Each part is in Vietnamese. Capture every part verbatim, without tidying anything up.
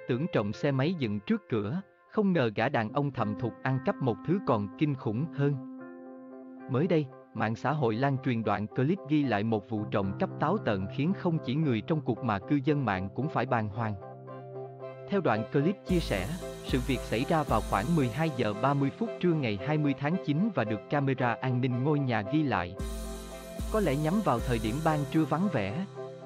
Tưởng trộm xe máy dựng trước cửa, không ngờ gã đàn ông thầm thục ăn cắp một thứ còn kinh khủng hơn. Mới đây, mạng xã hội lan truyền đoạn clip ghi lại một vụ trộm cắp táo tợn khiến không chỉ người trong cuộc mà cư dân mạng cũng phải bàng hoàng. Theo đoạn clip chia sẻ, sự việc xảy ra vào khoảng mười hai giờ ba mươi phút trưa ngày hai mươi tháng chín và được camera an ninh ngôi nhà ghi lại. Có lẽ nhắm vào thời điểm ban trưa vắng vẻ.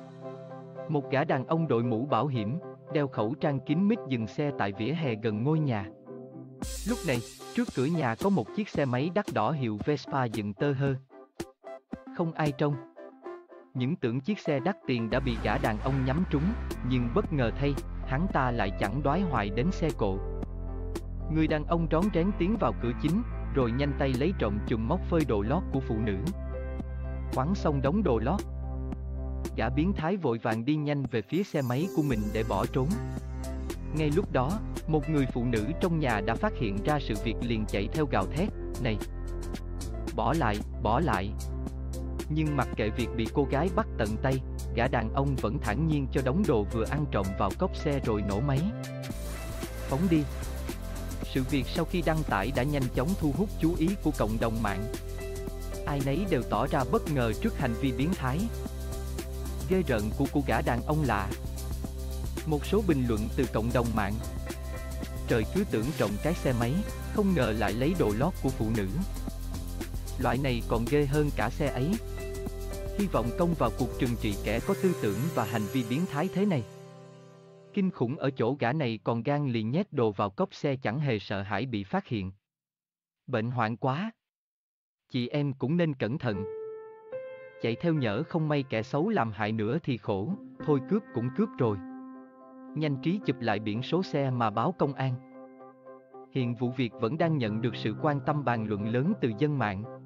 Một gã đàn ông đội mũ bảo hiểm, đeo khẩu trang kín mít dừng xe tại vỉa hè gần ngôi nhà. Lúc này, trước cửa nhà có một chiếc xe máy đắt đỏ hiệu Vespa dựng tơ hơ. Không ai trông. Những tưởng chiếc xe đắt tiền đã bị gã đàn ông nhắm trúng, nhưng bất ngờ thay, hắn ta lại chẳng đoái hoài đến xe cộ. Người đàn ông rón rén tiến vào cửa chính, rồi nhanh tay lấy trộm chùm móc phơi đồ lót của phụ nữ. Quăng xong đống đồ lót, gã biến thái vội vàng đi nhanh về phía xe máy của mình để bỏ trốn. Ngay lúc đó, một người phụ nữ trong nhà đã phát hiện ra sự việc liền chạy theo gào thét, "Này! Bỏ lại, bỏ lại!" Nhưng mặc kệ việc bị cô gái bắt tận tay, gã đàn ông vẫn thản nhiên cho đống đồ vừa ăn trộm vào cốp xe rồi nổ máy. Phóng đi. Sự việc sau khi đăng tải đã nhanh chóng thu hút chú ý của cộng đồng mạng. Ai nấy đều tỏ ra bất ngờ trước hành vi biến thái, ghê rợn của của gã đàn ông lạ. Một số bình luận từ cộng đồng mạng: "Trời, cứ tưởng trộm cái xe máy, không ngờ lại lấy đồ lót của phụ nữ. Loại này còn ghê hơn cả xe ấy. Hy vọng công vào cuộc trừng trị kẻ có tư tưởng và hành vi biến thái thế này." Kinh khủng ở chỗ gã này còn gan lì nhét đồ vào cốp xe chẳng hề sợ hãi bị phát hiện. Bệnh hoạn quá. Chị em cũng nên cẩn thận. Chạy theo nhỡ không may kẻ xấu làm hại nữa thì khổ, thôi cướp cũng cướp rồi. Nhanh trí chụp lại biển số xe mà báo công an. Hiện vụ việc vẫn đang nhận được sự quan tâm bàn luận lớn từ dân mạng.